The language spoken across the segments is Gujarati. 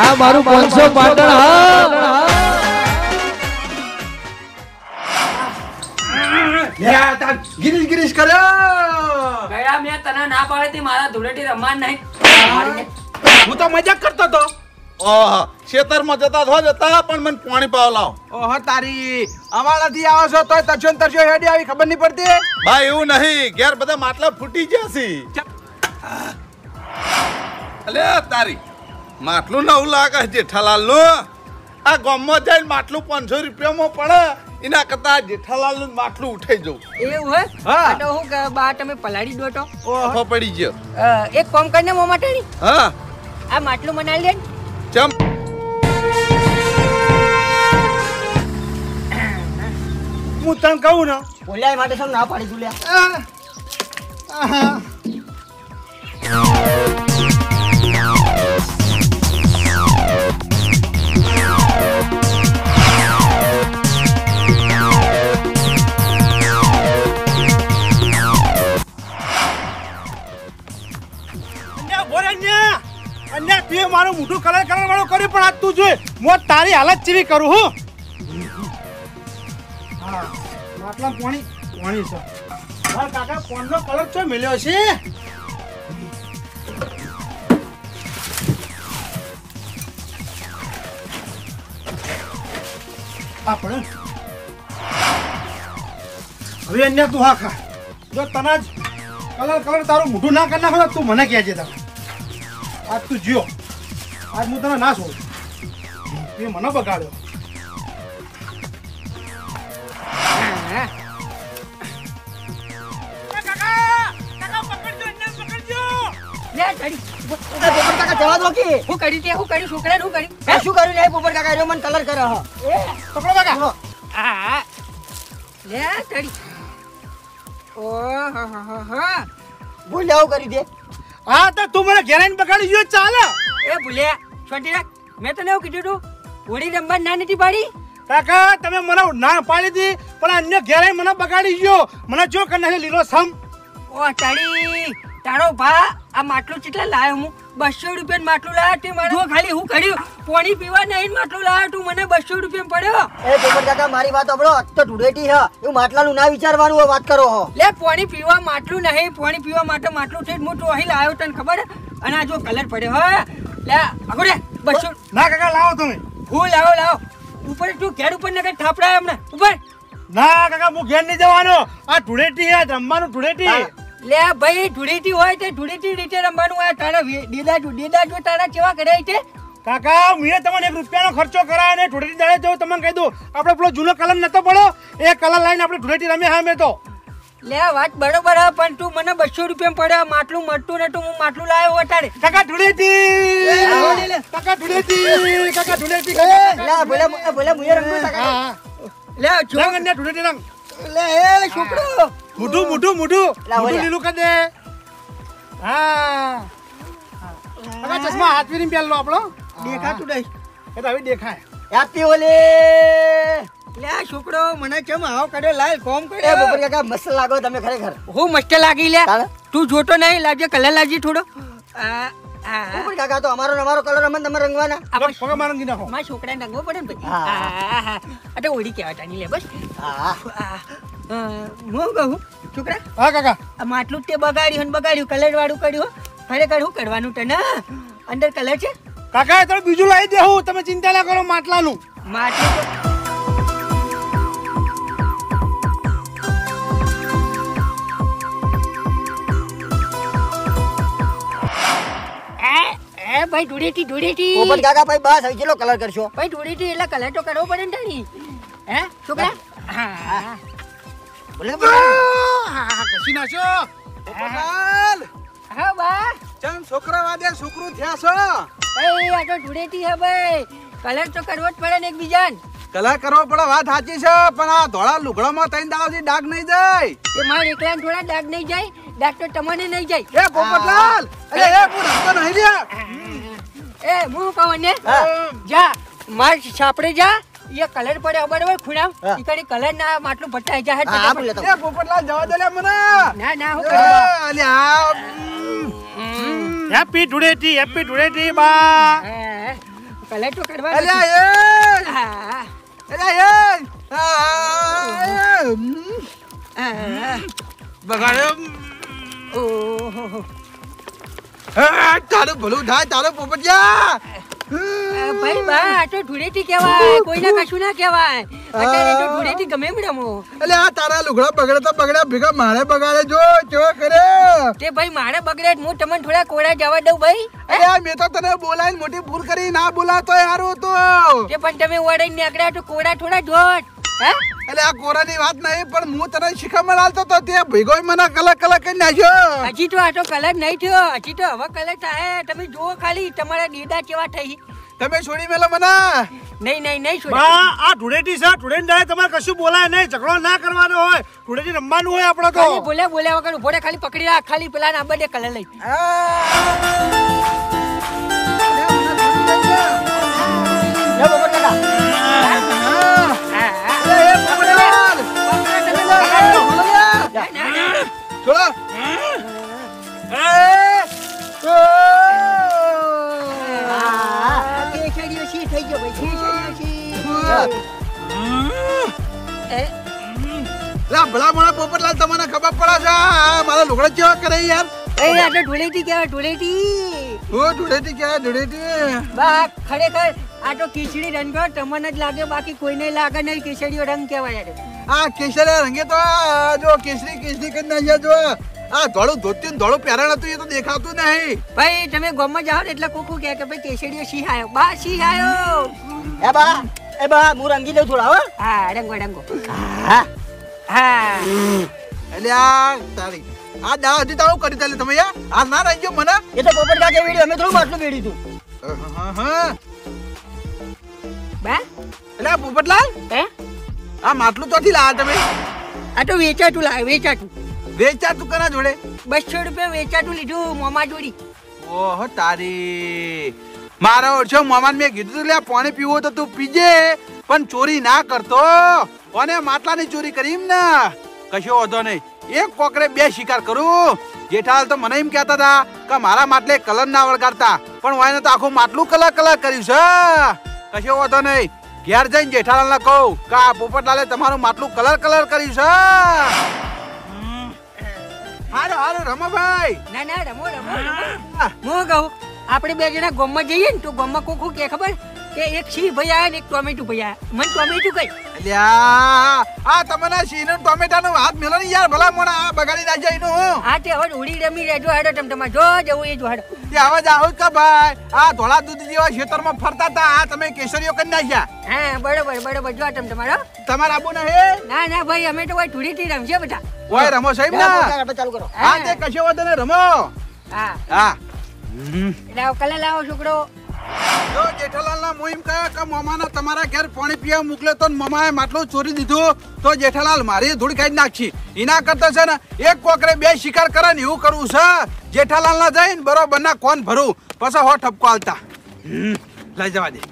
આ મારું 500 પાટણ હા ગિરીશ ગિરીશ કર્યો ગયા મેં તને ના પાડી હતી મારા ધૂળેટી રમવાન નહીં. હું તો મજાક કરતો તો. ઓહો ખેતરમાં જતા પણ મને પાણી પાવ લાવ. ઓહો તારી અમારાથી આવો છો તોય તરસો ને તરસો હેડી આવી ખબર નહીં પડતી. ભાઈ એવું નહીં ઘેર બધા માટલા ફૂટી ગયા છે. અલે તારી માટલું નવું લાગે જેઠાલાલ નું. આ ગામમાં જઈને માટલું 500 રૂપિયામાં પડે એના કરતા જેઠાલાલ નું માટલું ઉઠાઈ જવું. એવું હે? હા. આ તો હું બા તમે પલાળી દો તો. ઓહો પડી ગયો. એક કામ કરીને મો માટેની હા આ માટલું બનાવી લે. ચમ હું તને કહું ને બોલ્યા માટે સમ ના પાડી દુલ્યા. મારું મોઢું કલર કરવા વાળું કર્યું પણ આજ તું જોઈ મોત તારી હાલત ચીવી કરું હું. હા માટલા પાણી પાણી છે મારા કાકા પાણીનો કલર તો મળ્યો છે. આપણે હવે અન્ય તું હા ખા જો તને જ કલર તારું મોઢું ના કરી નાખો તું મને કહેજે તમે આજ તું જીઓ આજ હું તને ના છોડું એ મને બગાડ્યો. જવા દો કે હું કરી તે હું કર્યું છોકરા હું કર્યું શું કર્યું નહીં પોપટ કાકા મને કલર કરે હ પકડો કાકા હા લે કરી ઓ હા બોલ્યા કરી દે. હા તો તું મને ઘેરાઈને બગાડી ગયો ચાલે. એ ભૂલ્યા છોટી રાખ મેં તને એવું કીધું તું હોળી રમવા ના નથી પાડી. કાકા તમે મને ના પાડી હતી પણ અન્ય ઘેરાઈને મને બગાડી ગયો. મને જો કને લીલો સમ ઓ તારી તારો ભા આ માટલું કેટલા લાવ્યો હું 200 રૂપિયા માટલું લાવ્યો તે મારો ખાલી હું કર્યું પાણી પીવા નહીં માટલું લાવ્યો તું મને 200 રૂપિયા પડ્યો. એ પોપટ કાકા મારી વાત સાંભળો તો ઢુડેટી હ એવું માટલાનું ના વિચારવાનું હોય વાત કરો હો. લે પાણી પીવા માટલું નહીં પાણી પીવા માટે માટલું છે હું તો અહીં લાવ્યો તને ખબર અને આ જો કલર પડ્યો હે લે આગળ 200 ના કાકા લાવો તમે. હું લાવો ઉપર તું ઘેર ઉપર ને કઈ થાપડાય અમને ઉપર. ના કાકા હું ઘેર નહીં જવાનો આ ઢુડેટી હે રમવાનું ઢુડેટી. લે ભાઈ ઢુડેટી હોય તે ઢુડેટી રીતે રમવાનું હોય તારા દેદા જો તારા કેવા કરાય છે કાકા મેં તમને 1 રૂપિયાનો ખર્ચો કરાયો ને ઢુડેટી દાડે જો તમને કહી દઉં આપણે પેલો જૂનો કલર નતો પડ્યો એ કલર લાઈને આપણે ઢુડેટી રમે હા મેં તો. લે વાત બરોબર હે પણ તું મને 200 રૂપિયા પડ્યા માટલું મળતું ને તું હું માટલું લાવ્યો અટાડે. કાકા ઢુડેટી કાકા ઢુડેટી લે બોલે મુએ રંગો કાકા. લે જો રંગ ને ઢુડેટી રંગ લે એ છોકરો મોઢું લીલું કરી દે. હા કાકા ચશ્મા હાથ ફેરીને પહેરલો આપણો દેખાતું નહીં એ તો હવે દેખાય. હેપી ઓલે લે છોકરો મને કેમ આવ કર્યો લાલ કોમ એ કર્યો પોપટ કાકા મસ્ત લાગો તમે ખરેખર. હું મસ્ત લાગી લે તારે? તું જોતો નહીં લાગજે કલર લાગજી થોડો પોપટ કાકા તો અમારો કલર અમને તમે રંગવાના. પગ મારંગી નાખો. મારા છોકરાને રંગવો પડે ને હા. ભાઈ અટે ઓડી કહેવાય તાની લે બસ હા હું કહું છોકરા હા કાકા આ માટલું તે બગાડ્યું કલર વાળું કર્યું ખરેખર શું કરવાનું તને અંદર કલર છે કાકા તમે બીજું લાવી દેવું તમે ચિંતા ના કરો માટલાનું. માટલું એ ભાઈ ઢુડેટી પોપટ કાકા ભાઈ બસ હવે કેટલો કલર કરશો. ભાઈ ઢુડેટી એટલે કલર તો કરવો પડે ને તારી હે છોકરા હા બોલે કશી નાખ્યો પોપટલાલ હા બા ચમ છોકરા વાદે છોકરું થયા છો. ભાઈ આ તો ઢુડેટી હે ભાઈ કલર તો કરવો જ પડે ને એકબીજાને. કલર કરવો પડે વાત સાચી છે પણ આ ધોળા લુગડામાં 3 દાડાથી ડાઘ નહીં જાય. એ મારે એકલાને થોડા ડાઘ નહીં જાય ડાઘ તો તમને નહીં જાય. એ પોપટલાલ અરે એ હું રસ્તો નહીં લ્યા. એ હું કહું ને જા માર સાપડે જા ये कलर पड़े बराबर खुणाम इकड़ी कलर ना માટલું ભટાઈ જા હે એ પોપટલાલ જવા દે લે મને ના હું કરવા અલે આ હેપી ટુડેટી બા કલર તો કરવા અલ્યા એ હા અલ્યા એ બગાડ્યો ઓહો તારું ભલું થાય તારો પોપટિયા ભાઈ બા આ તો ધૂળેટી કહેવાય કોઈને કશું ના કહેવાય અત્યારે તો ધૂળેટી ગમે એમ રમો એટલે આ તારા લુગડા બગડે તો બગડ્યા ભેગા મારે બગાડે જો કેવો કરે તે ભાઈ મારે બગડે હું તમને થોડા કોડા જવા દઉં ભાઈ અરે મેં તો તને બોલાવીને મોટી ભૂલ કરી ના બોલાતો યાર તો તે પણ તમે ઓડાઈને નીકળ્યા તો કોડા થોડા જોત હે એટલે આ કોરાની વાત નહીં પણ હું તને શિખામણ આલતો તો તે ભેગો મને કલર કરી નાખ્યો હજી તો આ તો કલર નહીં થયો હજી તો હવે કલર થાય તમે જુઓ ખાલી તમારા દીદા કેવા થઈ તમે છોડી મેલો મને નહીં છોડ બા આ ધૂળેટી છે ધૂળેટી દાડે તમારે કશું બોલાય નહીં ઝઘડો ના કરવાનો હોય ધૂળેટી રમવાનું હોય આપણો તો ખાલી બોલ્યા વગર ઉભો રે ખાલી પકડી રાખ ખાલી પેલા ના બધે કલર લઈ લે પોપટ કાકા છોડો કેસરીઓ સી થઈ ગયો ભાઈ કેસરીઓ લા ભલા મોણા પોપટલાલ તમને ખબર પડે છે આ મારા લુગડા કેવા કરે યાર એ આ તો ધૂળેટી કહેવાય ધૂળેટી ઓ ધૂળેટી ક્યાં ધૂળેટી બા ખરેખર આ તો કેસરી રંગ તમને જ લાગે બાકી કોઈને લાગે નહીં કેસરીઓ રંગ કહેવાય યાર આ કેસરી રંગે તો આ જો કેસરી કેસરી કરી નાખ્યા જો આ ધોળું ધોતી ને ધોળું પહેરણ હતું એ તો દેખાતું નહીં ભાઈ તમે ગામમાં જાઓ ને એટલે કોકું કહે કે ભાઈ કેસરીઓ સિંહ આવ્યો બા સિંહ આવ્યો એ બા હું રંગી દઉં થોડા હો હા રંગો હા હા એટલે આ તારી આ દા હજી તારું કરી ચાલે તમે યાર આ ના રંગ્યો મને એ તો પોપટ કાકે વેડી અમે થોડું માટલું વેડી તું હા બા એટલે આ પોપટલાલ હે આ માટલું તો લાયા તમે આ તો વેચાતું લાવે વેચાતું વેચા તું કના જોડે 200 રૂપિયા વેચાતું લીધું મોમા જોડી ઓહો તારી મારા ઓછો મોમાન મેં કીધું લે પાણી પીવું તો તું પીજે પણ ચોરી ના કરતો અને માટલાની ચોરી કરી એમ ને કશો વાંધો નહીં એક કોકરે બે શિકાર કરું જેઠાલ તો મને એમ કહેતા હતા કે મારા માટલે કલર ના વળગાડતા પણ વાયને તો આખું માટલું કલર કર્યું છે કશો વાંધો નહીં ઘેર જઈને જેઠાલાલને કહું કે આ પોપટલાલે તમારું માટલું કલર કર્યું છે હારું રમો ભાઈ ના રમો હું કહું આપણે બે જણા ગામમાં જઈએ ને તો ગામમાં કોકું કે ખબર કે એક સિંહ ભાઈ આયા ને એક ટોમેટો ભાઈ આયા મને ટોમેટો કઈ અલ્યા આ તમને સીનો ટોમેટાનો હાથ મેલો ને યાર ભલા મોણા આ બગાડી નાખ્યા એનું હા તે હવે ઉડી રમી રહેજો હેડો તમારે જો જવું એ જો હેડો તે હવે જાવ કે ભાઈ આ ધોળા દૂધ જેવા ખેતરમાં ફરતા હતા આ તમે કેસરીઓ કરી નાખ્યા હા બરોબર જો તમારો તમારે આબુ નહીં ના ભાઈ અમે તો ભાઈ ધૂળેટી રમશે બધા ઓય રમો સાહેબ લે ના પોપટ કાકા ચાલુ કરો હા તે કશો વાંધો નહીં રમો હા હા લાવો કલર લાવો છોકરો જો જેઠાલાલના મોહિમ કહે કે મામાના તમારા ઘેર પાણી પીવા મોકલે તો મામાએ માટલું ચોરી દીધું તો જેઠાલાલ મારી ધૂળ કાઢી નાખી એના કરતા છે ને એક કોકરે બે શિકાર કરે ને એવું કરવું છે જેઠાલાલ ના જઈને બરોબર ના કોણ ભરું પછી હો ઠપકો આલતા લઈ જવા દે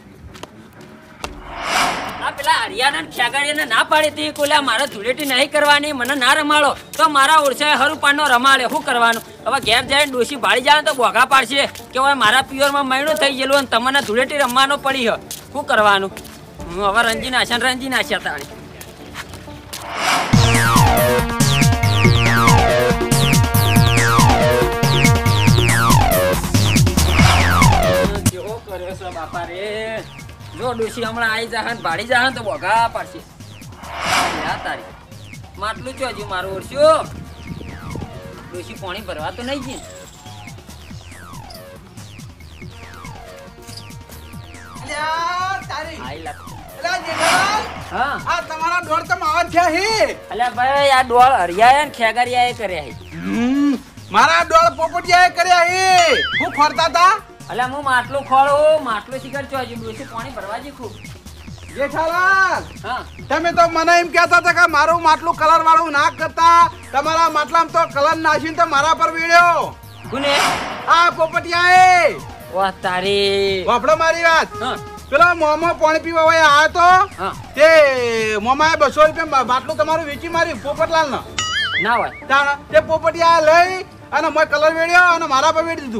આ પેલા હરિયાણા ખેગાડીને ના પાડી હતી કોલા મારે ધૂળેટી નહીં કરવાની મને ના રમાડો તો મારા ઓળશે હરુપાનો રમાડે શું કરવાનું હવે ઘેર જઈને ડોશી ભાળી જાય તો બોઘા પાડશે કે હવે મારા પિયરમાં મહિનો થઈ ગયેલું અને તમને ધૂળેટી રમવાનો પડી હ શું કરવાનું હું હવે રંજી નાખ્યા તાળી કેવો કર્યો છે બાપા રે જો ડોશી હમણાં આવી જાય ભાડી જાય તો બોઘા પાડશે તારી માટલું છો હજુ મારું ઓળશ્યો ડોશી પાણી ભરવા તો નહીં છે હા આ તમારા ડોળ તો માવા થયા હે અલ્યા ભાઈ આ ડોળ હરિયા ને ખેગારિયા કર્યા હે મારા ડોળ પોપટિયાએ કર્યા હે હું ફરતા હતા અલ્યા હું માટલું ખોળું માટલું શિકાર છો હજુ ડોશી પાણી ભરવા જી ખૂબ જેઠાલાલ હા તમે તો મને એમ કહેતા હતા કે મારું માટલું કલર વાળું ના કરતા તમારા માટલામાં તો કલર નાખીને તો મારા પર વીડ્યો કોને આ પોપટિયાએ વાહ તારી વાપડો મારી વાત હા પેલો મોમો પાણી પીવા હોય આવ્યો તો હા તે મોમાએ 200 રૂપિયા માટલું તમારું વેચી માર્યું પોપટલાલ ના હોય તે પોપટિયા લઈ અને મેં કલર વેડ્યો અને મારા પર વેડી દીધું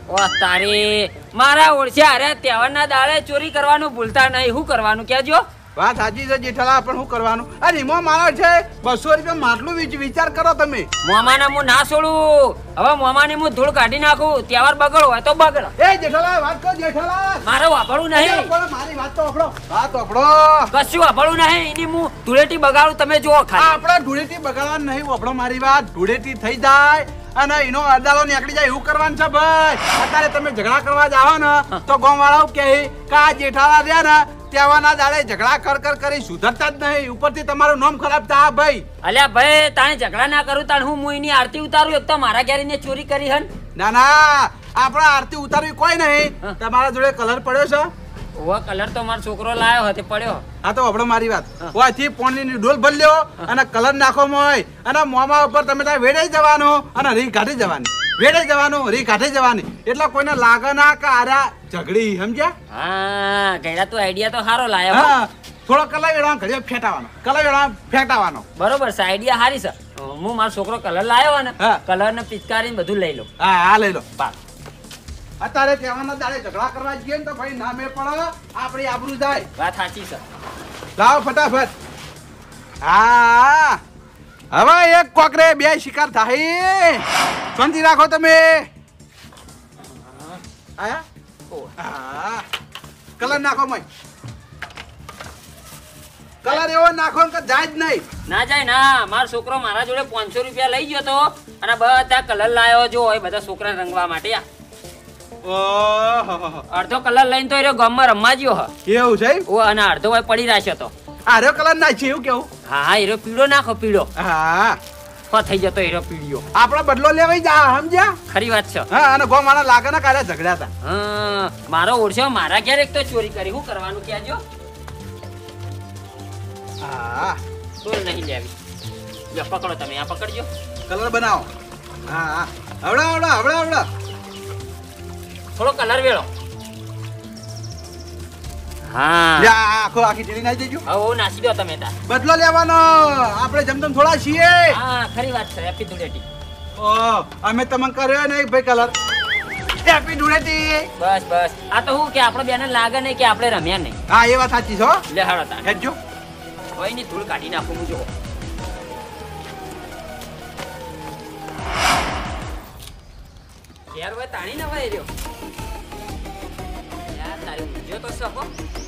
ઓ તારી મારા ઓળશે અરે તહેવારના દાડે ચોરી કરવાનું ભૂલતા નહીં. શું કરવાનું કેજો? વાત સાચી છે જેઠાલાલ, પણ શું કરવાનું? અરે એમાં મારા છે 200 રૂપિયા માટલું વિચાર કરો તમે. મોમાને હું ના છોડું. હવે મોમાને હું ધૂળ કાઢી નાખું. તહેવાર બગડો હોય તો બગડો. એ જેઠાલાલ વાત કરો જેઠાલાલ. મારે વાપરવું નહીં. મારી વાત તો આપણો વાત આપણો કશું વાપરવું નહીં. એની હું ધૂળેટી બગાડું તમે જુઓ ખાલી. આપણે ધૂળેટી બગાડવાનું નહીં. આપણો મારી વાત ધૂળેટી થઈ જાય અને એનો અડાલો નીકળી જાય એવું કરવાનું છે ભાઈ. અત્યારે તમે ઝઘડા કરવા જાઓ ને તો ગામવાળાઓ કહે કે આ જેઠાલાલ રહ્યા ને તહેવારના દાડે ઝઘડા કરી સુધરતા જ નહીં. ઉપરથી તમારું નામ ખરાબ થાય ભાઈ. અલ્યા ભાઈ તાણે ઝઘડા ના કરું તાણ હું એની આરતી ઉતારું. એક તો મારા ઘેરીને ચોરી કરી હન. ના ના આપણે આરતી ઉતારવી કોઈ નહીં. તમારા જોડે કલર પડ્યો છે? ઓ કલર તો મારો છોકરો લાયો હતો પડ્યો. હા તો આપણો મારી વાત ઓથી પાણીની ડોલ ભરી લ્યો અને કલર નાખો મોય અને મોંમાં ઉપર તમે ત્યાં વેડાઈ જવાનું અને રીંગ કાઢી જવાની. વેડાઈ જવાનું રીંગ કાઢી જવાની. એટલે કોઈને લાગે ના કે આરા ઝઘડી. સમજ્યા? હા ગયડા તું આઈડિયા તો સારો લાયો. હા થોડો કલર વેડવાનો ઘડીએ ફેટાવાનો. કલર વેડવાનો ફેટાવાનો. બરોબર છે આઈડિયા સારી છે. હું મારો છોકરો કલર લાયો ને હા. કલર ને પિચકારી બધું લઈ લો. હા લઈ લો. અત્યારે તહેવારના દાડે ઝઘડા કરવા જઈએ ને તો ભાઈ નામે પડે આપણી આબરૂ જાય. વાત સાચી છે. લાવો ફટાફટ. હા હવે એક કોકરે 2 શિકાર થાય. શાંતિ રાખો તમે. આયા? હા કલર નાખો મય. કલર એવો નાખો કે જાય જ નહીં. ના જાય ના. મારો છોકરો મારા જોડે 500 રૂપિયા લઈ ગયો તો અને બધા કલર લાયો જો એ બધા છોકરાને રંગવા માટે. ઓહો અડધો કલર લઈને તો એ ગામમાં રમવા ગયો હ. એવું છે? ઓ અને અડધો ભાઈ પડી રાખ્યો તો. આર્યો કલર નાખી એવું કેવું? હા હા હીરો પીળો નાખો પીળો. હા થઈ જતો હીરો પીળિયો. આપડે બદલો લેવાઈ જા. સમજ્યા? ખરી વાત છે. હા અને ગો મારા લાગે ને કાલે ઝઘડ્યા હતા. હા મારો ઓળખ્યો મારા ઘેર એક તો ચોરી કરી. શું કરવાનું કહેજો? હા તોલ નહીં લેવી. લો પકડો તમે આ પકડજો. કલર બનાવો. હા હવડા થોડો કલર વેળો. હા આખો આખી ઢીલી નાખી દેજો. હવે નાસી દો તમે તાર. બદલો લેવાનો. આપણે જમતમ થોડા છીએ. હા ખરી વાત છે. હેપી ધૂળેટી. ઓ અમે તમને કર્યો નહીં ભાઈ કલર. હેપી ધૂળેટી. બસ બસ આ તો હું કે આપણે બેને લાગે નહીં કે આપણે રમ્યા નહીં. હા એ વાત સાચી છે હો. લે હાડો તાર હેડજો. કોઈ ની ધૂળ કાઢી નાખું હું જો. ઘેર ભાઈ તાણી ના ભાઈ રહ્યો. યાર તારી ઊંઘ્યો તો સપો.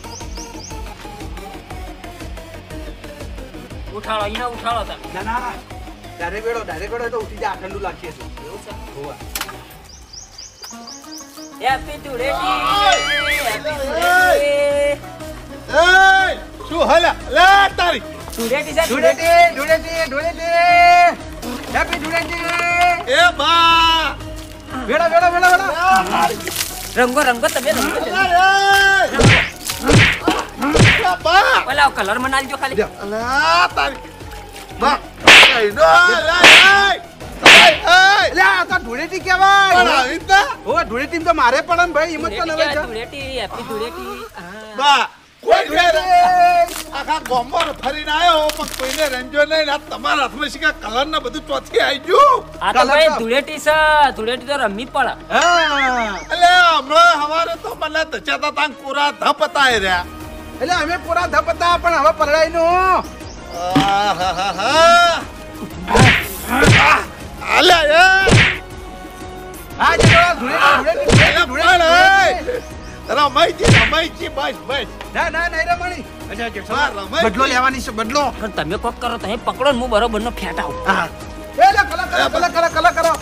ઉઠાડો અહીંયા ઉઠાડો તમે. ના ડાયરેક્ટ વેડો તો ઉઠી જા. ઠંડુ લાગશે. એવું છે. હોવા. હેપી ધૂળેટી. હેપી ધૂળેટી. એ શું હાલ્યા લે તારી ધૂળેટી છે ધૂળેટી. હેપી ધૂળેટી. એ બા વેડા. રંગો તમે રંગો. બા પેલા કલર મનાવી દો ખાલી. અલા તારી બા એ નો લે આ તો ધૂળેટી કહેવાય. પણ આવી તા ઓ ધૂળેટી તો મારે પડે ને ભાઈ. હિંમત તો નવે છે. ધૂળેટી હેપી ધૂળેટી. હા. બા કોઈ ઘેર આખા ગામમાં ફરીને આવ્યો પણ કોઈને રંજો નહીં. આ તમારા હાથમાં શીખા કલર ને બધું ચોથી આવી ગયું. આ તો ભાઈ ધૂળેટી છે. ધૂળેટી તો રમવી જ પડે. હા એટલે હમણાં હવારે તો મને દચાતા તાંગ પૂરા ધપ હતા રહ્યા. એટલે અમે પૂરા ધપતા પણ હવે પરડાઈ નું. અલે એ હા ધૂળેટી. રમાઈજી બસ ના નહીં રમણી. હા, રમાઈ બદલો લેવાની છે. બદલો. પણ તમે કોક કરો તમે પકડો ને હું બરોબર નો ફેટાવું. હા એ લે કલર કરો.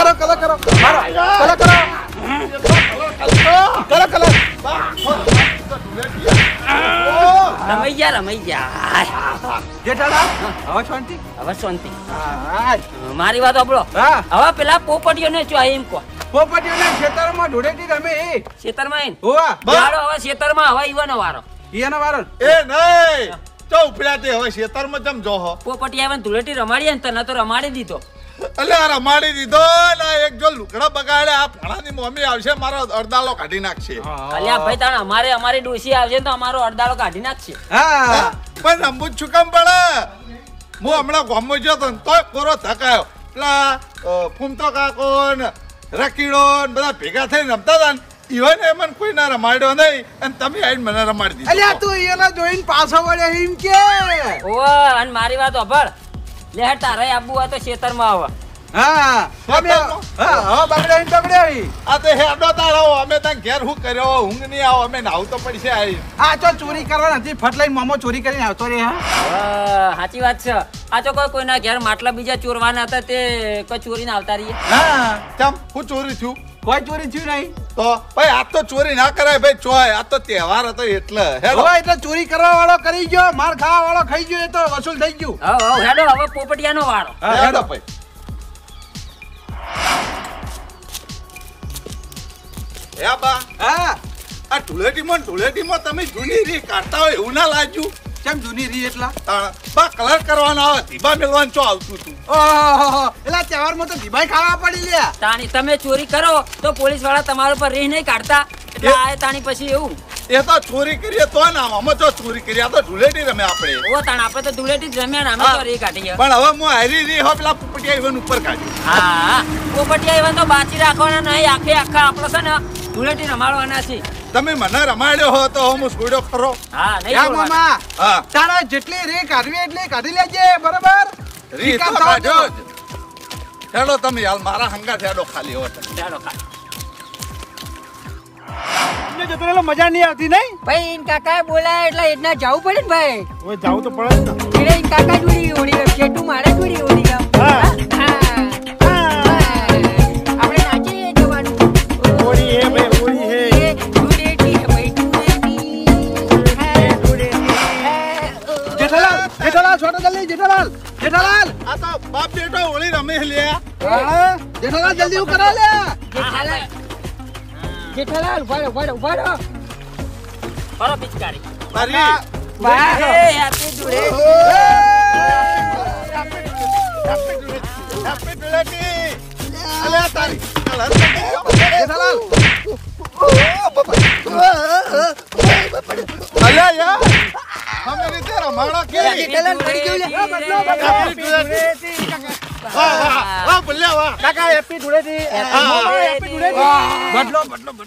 રમાઈ ગયા. જેઠાલા હવે શાંતિ. હવે શાંતિ. હા મારી વાત સાંભળો. હા હવે પેલા પોપટીઓ ને જો એમ કહો પોપટીઓના ખેતરમાં ધૂળેટી રમે. ખેતરમાં આઈને. હોવા ચાલો હવે ખેતરમાં હવે ઈવાનો વારો. ઈયાનો વારો. એ નહીં તો ઉપડ્યા હવે ખેતરમાં જમ જોહો. પોપટી આવે ને ધૂળેટી રમાડીએ ને તને તો રમાડી દીધો. એટલે આ રમાડી દીધો ને એક જો લુકડા બગાડે આ ભણાની મમ્મી આવશે મારો અડદાલો કાઢી નાખશે. અલ્યા ભાઈ તાણ અમારી ડોસી આવશે તો અમારો અડદાળો કાઢી નાખશે. હા પણ રમવું જ છુકમ પડે. હું હમણાં ગામમાં ગયો તો તોય પૂરો થકાયો. પેલા ફૂમતો કાકો ને રકીડો ને બધા ભેગા થઈને રમતા હતા ને ઈવન એ મને કોઈ ના રમાડ્યો નહીં અને તમે આવીને મને રમાડી અલ્યા દીધો તું એને જોઈને પાછો વળ્યો એમ કે ઓ અને મારી વાત સાંભળ લે હેડ તારે આબુ હોય તો ખેતરમાં આવ હા બગડે આ તો હેડો તાળો અમે ત્યાં ઘેર શું કર્યો ઊંઘ નહીં આવો અમે નાવું તો પડશે આવી આ તો ચોરી કરવા નથી ફટ લઈને મોમો ચોરી કરીને આવતો રે હા સાચી વાત છે આ તો કોઈના ઘેર માટલા બીજા ચોરવાના હતા તે કોઈ ચોરીને આવતા રહીએ હા ચમ હું ચોરી થયું કોઈ ચોરી થયું નહીં તો ભાઈ આ તો ચોરી ના કરાય ભાઈ ચોય આ તો તહેવાર હતો એટલે હેડો હોય એટલે ચોરી કરવા વાળો કરી ગયો માર ખાવા વાળો ખાઈ ગયો એ તો વસૂલ થઈ ગયું હવ હેડો હવે પોપટિયાનો વાળો હેડો ભાઈ હે બા હા આ ધૂળેટીમાં તમે જૂની રી કાઢતા હોય એવું ના લાગ્યું કેમ જૂની રી એટલા બા કલર કરવાનો આવે ધીબા મેળવાનું ચો આવતું હતું ઓહો એલા તહેવારમાં તો ધીબાઈ ખાવા પડી લ્યા તાણી તમે ચોરી કરો તો પોલીસ વાળા તમારા ઉપર રીહ નહીં કાઢતા એટલે આ તાણી પછી એવું એ તો ચોરી કરીએ તો ના અમે તો ચોરી કરીએ આ તો ધૂળેટી રમે આપણે ઓ તાણ આપણે તો ધૂળેટી જ રમ્યા ને અમે તો રીહ કાઢીએ પણ હવે હું હારી રી હો પેલા પોપટિયા ઇવન ઉપર કાઢ્યું હા પોપટિયા એવા તો બાચી રાખવાના નહીં આખા આપણો છે ને ધૂળેટી રમાડવાના છે તમે મને રમાડ્યો હો તો હું છોડ્યો ખરો હા નહીં યા છોડવાના. મામા હા તારા જેટલી રે કાઢવી એટલી કાઢી લેજે બરાબર રી તો કાઢ્યો જ. હેડો તમે હાલ મારા હંગાથ હેડો ખાલી હો તમે. ચાલો ખા તમને જતો રહેલો મજા નહીં આવતી નહીં ભાઈ ઈન કાકાએ બોલાય એટલે એના જવું પડે ને ભાઈ હવે જાવું તો પડે જ ને એટલે ઈન કાકા જોડી ઓળી ગયો શેઠું મારે જોડી ઓળી ગયો હા. આપણે નાચીએ જવાનું હોળી હે ભાઈ હોળી હે એ ધૂળેટી હે ભાઈ ધૂળેટી હે ધૂળેટી હે જેઠાલાલ છોટો જલ્દી જેઠાલાલ આ તો બાપ બેટો હોળી રમે લ્યા જેઠાલાલ જલ્દી હું કરા લે જેઠાલાલ ઉભા રહો ફરો પિચકારી તારી વાહ એ હેપી ધૂળેટી હેપી ધૂળેટી અલ્યા તારી કલર જેઠાલાલ અલ્યા યાર અમે રીતે રમાડો કે જેઠાલાલ પડી ગયું લે હેપી ધૂળેટી વાહ વાહ વાહ બોલ્યા વાહ કાકા હેપી ધૂળેટી હેપી ધૂળેટી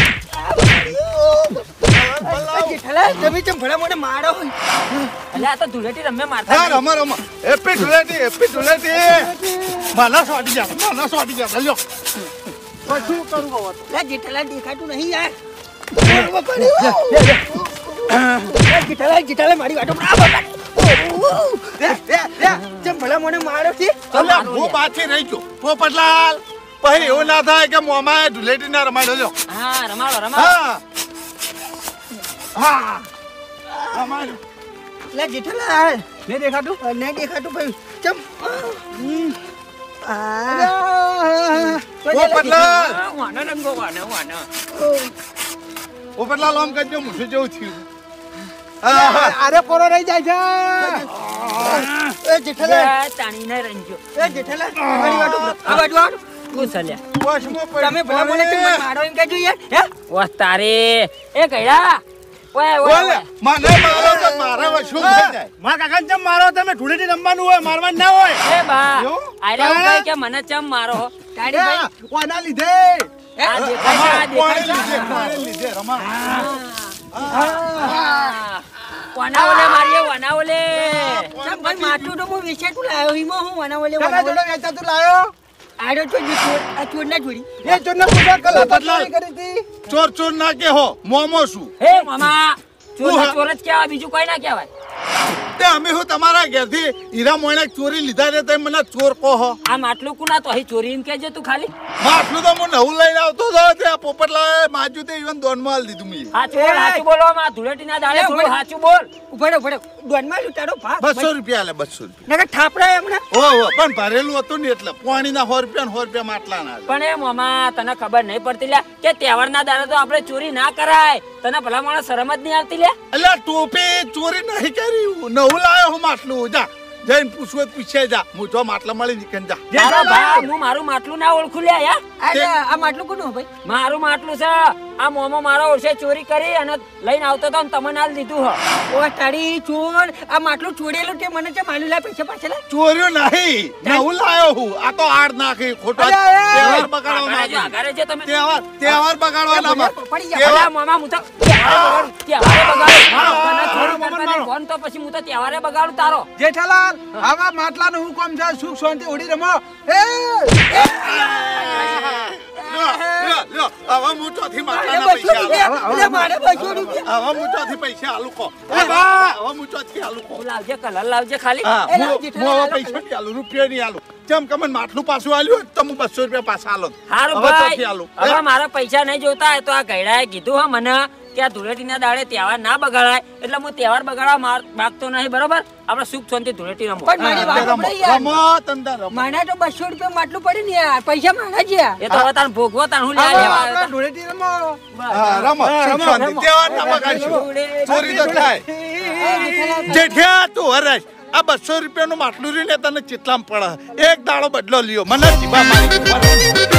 જેઠાલાલ તમે ચમ ભલા મોઢે મારો હોય એટલે આ તો ધૂળેટી રમે મારતા હા રમા રમા હેપી ધૂળેટી મને સોટી જા લ્યો શું કરું હવે લે જેઠાલાલ દેખાતું નહીં યાર જેઠાલાલ મારી વાટો ચમ ભલા મોઢે મારો છે અલ્યા હું પાછી રહી ગયો પોપટલાલ પછી એવું ના થાય કે મોમાએ ધૂળેટી ના રમાડ્યો લ્યો હા રમાડો હા હા રમાડો લે જેઠાલાલ નહીં દેખાતું નહીં દેખાતું ભાઈ ચમ પોપટલાલ વાના રંગો વાના પોપટલાલ આમ કરજો મૂઠું જેવું થયું અરે કોરો રહી જાય છે એ જેઠાલાલ તાણી ને રંજો એ જેઠાલાલ મારી વાટો આ બાજુ આવો કુસલ્યા વશમાં તમે ભલા મોઢે ચમ મને મારો એમ કહેજો યાર હે વાહ તારે એ કઈડા ઓય ઓલે મને મારો તો મારા વશું થઈ જાય મારા કાકાને ચમ મારો તમે ધૂળેટી રમવાનું હોય મારવાનું ના હોય એ બા એવું? આરે હું કહે કે મને ચમ મારો તારી ભાઈ કોના લીધે આ દેખાય છે, આ કોણે દેખાય છે. કોણે લીધે રમા હા. વાના ઓલે મારીએ વાના ઓલે ચમ ભાઈ માટલું તો હું વિશેટું લાવ્યો હિમો હું વનાવલે કાકા જોડે વેચાતું લાયો આડો તો આ ચોર ના જોડી એ ચોરના પૂજા કલા બદલાઈ કરી હતી ચોર ના કે હો મોમો શું હે મામા ચોર ચોર જ કહેવાય બીજું કોઈ ના કહેવાય તે અમે હું તમારા ઘેરથી હીરા મોયણે ચોરી લીધા છે તમે મને ચોર કહો આ માટલું કુના તો અહીં ચોરી એમ કહેજે તું ખાલી માટલું તો હું નવું લઈને આવતો હતો ત્યાં પોપટલાલે માજુ તે ઇવન દોનમાં આલી દીધું મેં સાચું બોલો માં ધૂળેટી ના દાડે થોડું સાચું બોલ ઉભડો દોનમાં લૂંટાડો ભા 200 રૂપિયા આલે 200 રૂપિયા નકર થાપડા એમણે ઓહો પણ ભરેલું હતું ને એટલે પાણીના 100 રૂપિયા માટલાના પણ એ મામા તને ખબર નહીં પડતી લ્યા કે તહેવારના દાડે તો આપણે ચોરી ના કરાય તને ભલા માણસ શરમ જ નહીં આવતી લ્યા એટલે ટોપી ચોરી નહીં કરી નવું લાયો હું માટલું જા જઈને પૂછવું પૂછે જા હું જો માટલા મળી નીકળ જા મારો ભાઈ હું મારું માટલું ના ઓળખું લ્યા યાર આ માટલું કોનું ભાઈ મારું માટલું છે આ મોમો મારો ઓળશે ચોરી કરી અને લઈને આવતો તો તમે નાલ દીધું હ ઓ તારી ચોર આ માટલું છોડેલું તે મને ચમ આલુ લા પૈસા પાછા લા ચોર્યું નહીં નવું લાયો હું આ તો આડ નાખી ખોટા અલ્યા, એ! તહેવાર બગાડવા માંગે આગારે છે તમે તહેવાર બગાડવાના પડી જા. અલા, મામા હું તો તહેવારે બગાડું તને થોડું કરવા દે ફોન તો પછી હું તો તહેવારે બગાડું તારો જેઠાલાલ આવા માટલાનું હું કામ છે સુખ શાંતિ ઉડી રમો એ લ્યો, હવે હું ચોથી માટલાના મારે 200 પૈસા આલું. રૂપિયા. અરે મારે 200 રૂપિયા. હવે હું ચોથી પૈસા આલું કો. હવે હું ચોથી આલું કો. તું લાવજે કલર લાવજે ખાલી હા, એ હું જેઠાલાલ હવે પૈસા નહીં આલું, રૂપિયા નહીં આલું. જેમ કે મને માટલું પાછું આલ્યું હોત તો હું 200 રૂપિયા પાછા આલો. હારું હવે ભાઈ ચોથી આલું. હવે મારા પૈસા નહીં જોતા હોય તો આ ગયડાએ કીધું હા મને કે આ ધૂળેટીના દાડે તહેવાર ના બગાડાય એટલે હું તહેવાર બગાડવા માંગતો નહીં બરોબર આપણે સુખ શાંતિ ધૂળેટી રમો પણ મારી વાત રમો, સાંભળે યાર. રમો, તંદર રમો. મને તો 200 રૂપિયા માટલું પડે ને યાર. પૈસા મારા જ યાર. એ તો હવે તાર ભોગવો તાર હું હવે લેવા આપણે ધૂળેટી રમો હા, રમો, સુખ શાંતિ. તહેવાર ના બગાડશું. ચોરી તો થાય. જેઠિયા તું હરેશ આ 200 રૂપિયાનું માટલું રહ્યું ને તને ચિતલામ પડે એક દાડો બદલો લ્યો મને જીભા મારી